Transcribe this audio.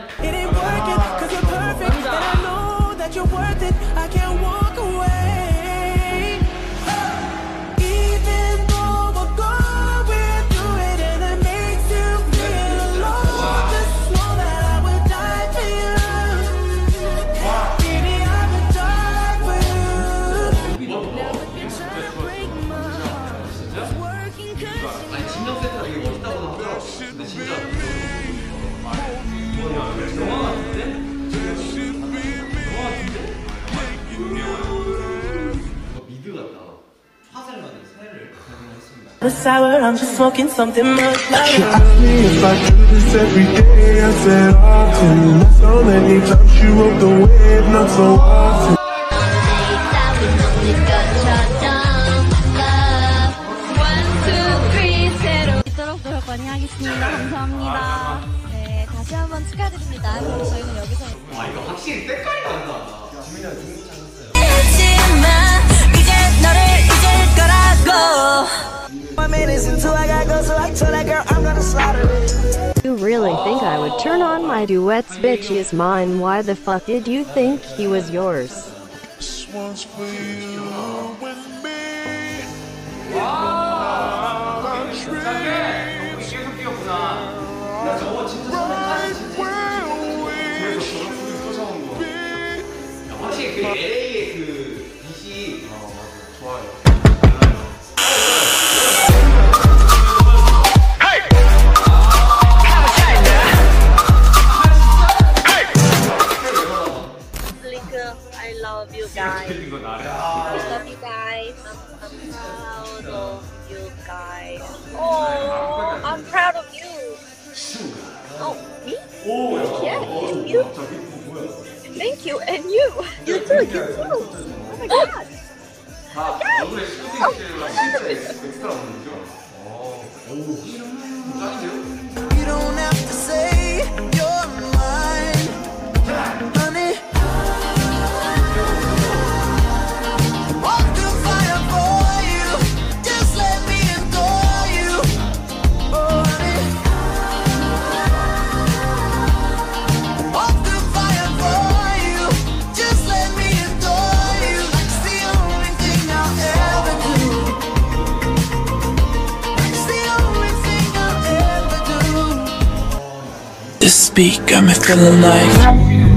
It ain't working, cause you're perfect. And I know that you're worth it. I can't walk away. Even though we're going through it and it makes you feel alone, just know that I would die for you. Baby, I would die for you. Never been trying to break my heart. It's working cause 아니 진정 세트가 되게 멋있다고 하더라고. 근데 진짜 영화 같은데? 영화 같은데? 미드 같다. 화살 맞은 새를 가공했습니다. this hour, I'm just smoking something much She louder. asked me if I do this every day. I said often. Not so many times she rode the wave, not so often. 노력 많이 하겠습니다. 감사합니다. 네, 다시 한번 축하드립니다. 그리고 저희는 여기서 아 이거 확실히 색깔이 난다. 지민이가 누구 찾았어요? 이제 너를 잊을 거라고. 1 minute until I gotta go, so I told that girl I'm gonna slaughter it. You really think I would turn on my duets? Bitch is mine. Why the fuck did you think he was yours? This one's for you and me. 계속 뛰었구나. 나 저거 진짜 선택하지 진짜 그래서 저런 소리 쫓아온 거. 야, 확실히 그 LA의 그 빛이 맞아 좋아요. I love you guys. I love you guys. I'm proud of you guys. Oh, I'm proud of you. Oh, me? Yeah, and you. Thank you, and you. You too, you too. Oh my god. 다 얼굴에 슈팅실과 실제 엑스트라 없는 거죠? 오, 짱인데요? You don't have to say you're mine, honey. Walk through fire for you. Just let me adore you, oh honey. Walk through fire for you. Just let me adore you. It's the only thing I'll ever do. It's the only thing I'll ever do. This beat got me feeling like